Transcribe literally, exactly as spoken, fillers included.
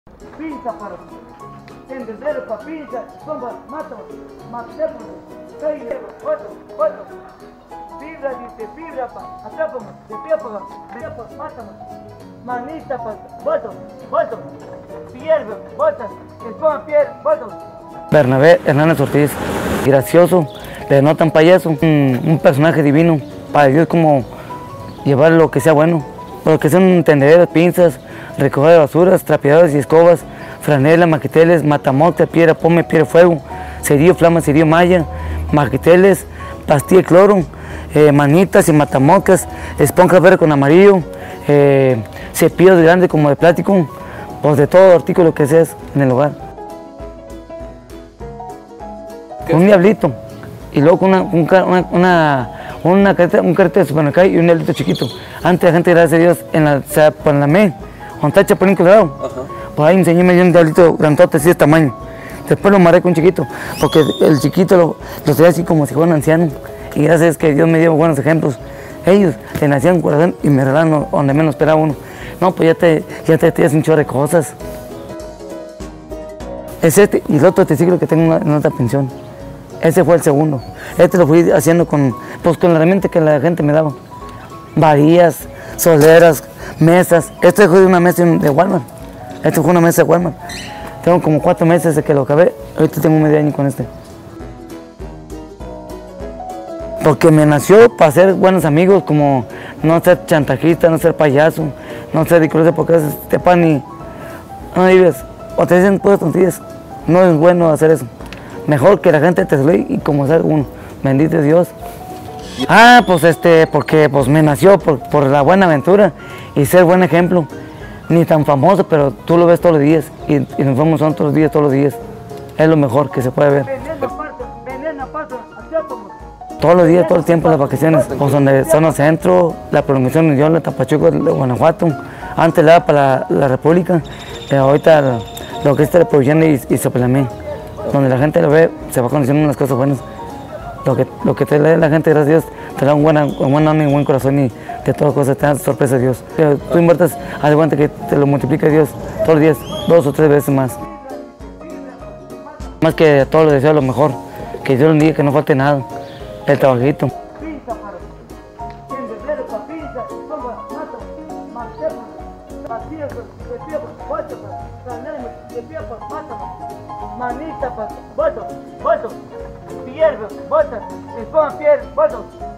Pinza para tendedero para pinza, somos, mato, matemos, peine, foto, foto, fibra, dice, fibra para, atrapamos, de pie para, de pie para, matamos, manita para, voto, voto, piel, botas, el ponga piel, voto. Bernabé Hernández Ortiz, gracioso, le notan payaso, un, un personaje divino, para Dios como llevar lo que sea bueno, lo que sean tendederos, pinzas, recoger basuras, trapeadores y escobas, franela, maqueteles, matamoca, piedra, pome, piedra, fuego, cerillo, flama, cerillo, malla, maqueteles, pastilla de cloro, eh, manitas y matamocas, esponja verde con amarillo, eh, cepillos grandes como de plástico, pues de todo artículo que seas en el hogar. Un diablito y luego con una, una, una, una carreta, un carrete de supermercado y un diablito chiquito. Antes la gente, gracias a Dios, en la, o sea, por la M, cuando está Chapulín Colorado, pues ahí enseñé me dio un diablito grandote así de tamaño. Después lo amarré con un chiquito, porque el chiquito lo, lo tenía así como si fuera un anciano. Y gracias a que Dios me dio buenos ejemplos. Ellos le nacían un corazón y me regalaron donde menos esperaba uno. No, pues ya te, ya te tiras un chorro de cosas. Es este y el otro triciclo que tengo en otra pensión. Ese fue el segundo. Este lo fui haciendo con, pues, con la herramienta que la gente me daba. Varillas, soleras, mesas. Este fue una mesa de Walmart. Este fue una mesa de Walmart. Tengo como cuatro meses de que lo acabé. Ahorita tengo medio año con este. Porque me nació para ser buenos amigos, como no ser chantajista, no ser payaso, no ser ridiculoso, porque a veces te pan y no vives o te dicen puras tonterías. No es bueno hacer eso. Mejor que la gente te salude y como ser uno. Bendito Dios. Ah, pues este, porque pues me nació por, por la buena aventura y ser buen ejemplo. Ni tan famoso, pero tú lo ves todos los días y, y nos vemos todos los días, todos los días. Es lo mejor que se puede ver. Todos los días, todo el tiempo, las vacaciones, pues donde zona centro, la prolongación de Yola, Tapachuco, de Guanajuato. Antes le daba para la, la República, pero ahorita lo que es la producción y, y Sopelamé. Donde la gente lo ve, se va conociendo unas cosas buenas. Lo que, lo que te da la gente, gracias a Dios, te da un buen, un buen ánimo y un buen corazón y de todas cosas te da sorpresa a Dios. Pero tú inviertas, haz de cuenta que te lo multiplica Dios todos los días, dos o tres veces más. Más que a todos les deseo lo mejor, que Dios les diga que no falte nada, el trabajito. Manita para, voto, voto, piel, botas, el ponga piel, voto.